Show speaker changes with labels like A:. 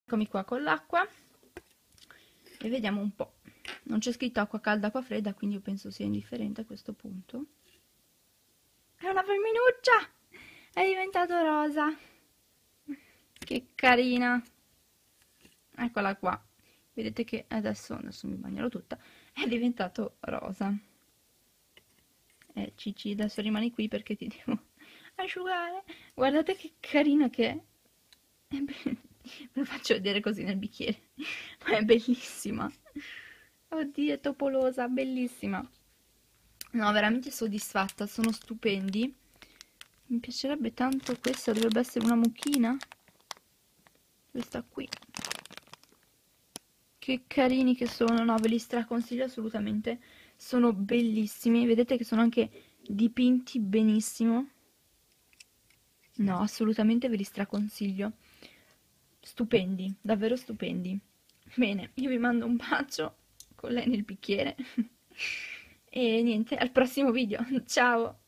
A: Eccomi qua con l'acqua e vediamo un po'. Non c'è scritto acqua calda, acqua fredda, quindi io penso sia indifferente a questo punto. È una femminuccia! È diventato rosa! Che carina! Eccola qua. Vedete che adesso mi bagnerò tutta. È diventato rosa. Cici, adesso rimani qui perché ti devo asciugare. Guardate che carina che è. Ve lo faccio vedere così nel bicchiere. Ma è bellissima. Oddio, è topolosa, bellissima. No, veramente soddisfatta, sono stupendi. Mi piacerebbe tanto questa, dovrebbe essere una mucchina. Questa qui. Che carini che sono, no, ve li straconsiglio assolutamente. Sono bellissimi, vedete che sono anche dipinti benissimo. No, assolutamente ve li straconsiglio. Stupendi, davvero stupendi. Bene, io vi mando un bacio con lei nel bicchiere. E niente, al prossimo video. Ciao!